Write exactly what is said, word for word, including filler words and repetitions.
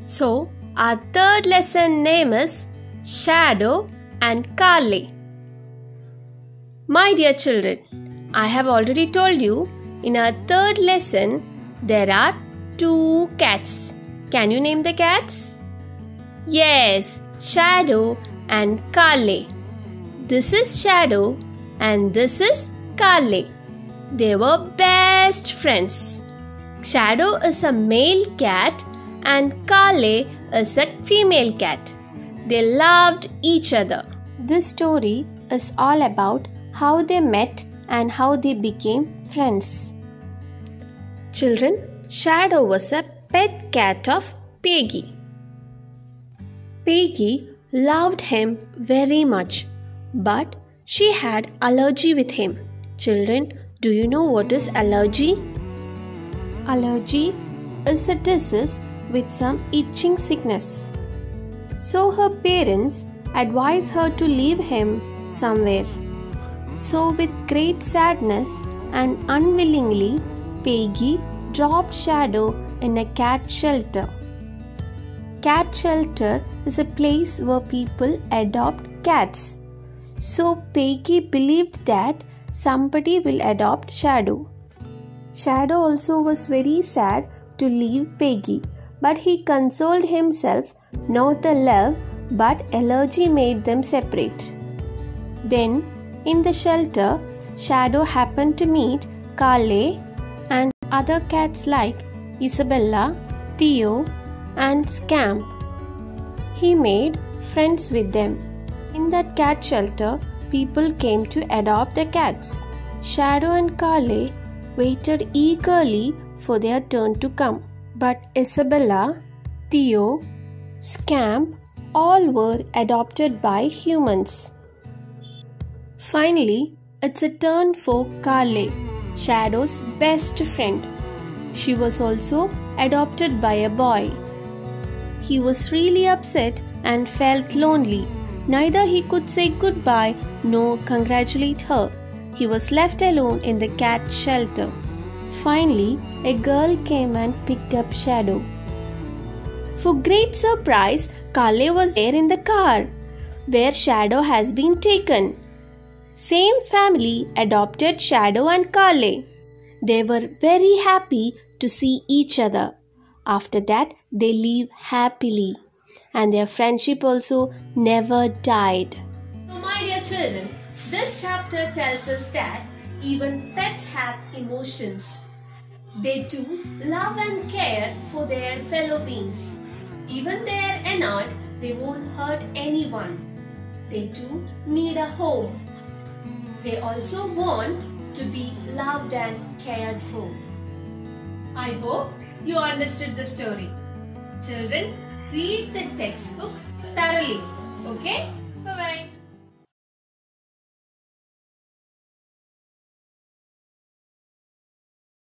So, our third lesson name is Shadow and Carly. My dear children, I have already told you in our third lesson there are two cats. Can you name the cats? Yes, Shadow and Carly. This is Shadow and this is Carly. They were best friends. Shadow is a male cat and Carly is a female cat. They loved each other. This story is all about how they met and how they became friends. Children, Shadow was a pet cat of Peggy. Peggy loved him very much, but she had allergy with him. Children, do you know what is allergy? Allergy is a disease with some itching sickness. So her parents advised her to leave him somewhere. So with great sadness and unwillingly, Peggy dropped Shadow in a cat shelter. Cat shelter is a place where people adopt cats. So Peggy believed that somebody will adopt Shadow. Shadow also was very sad to leave Peggy, but he consoled himself not the love but allergy made them separate. Then in the shelter, Shadow happened to meet Carly and other cats like Isabella, Theo and Scamp. He made friends with them. In that cat shelter, people came to adopt the cats. Shadow and Carly waited eagerly for their turn to come. But Isabella, Theo, Scamp all were adopted by humans. Finally, it's a turn for Carly, Shadow's best friend. She was also adopted by a boy. He was really upset and felt lonely. Neither he could say goodbye nor congratulate her. He was left alone in the cat shelter. Finally, a girl came and picked up Shadow. For great surprise, Carly was there in the car, where Shadow has been taken. Same family adopted Shadow and Carly. They were very happy to see each other. After that, they lived happily, and their friendship also never died. So, my dear children, this chapter tells us that even pets have emotions. They too love and care for their fellow beings. Even they are annoyed, they won't hurt anyone. They too need a home. They also want to be loved and cared for. I hope you understood the story. Children, read the textbook thoroughly. Okay?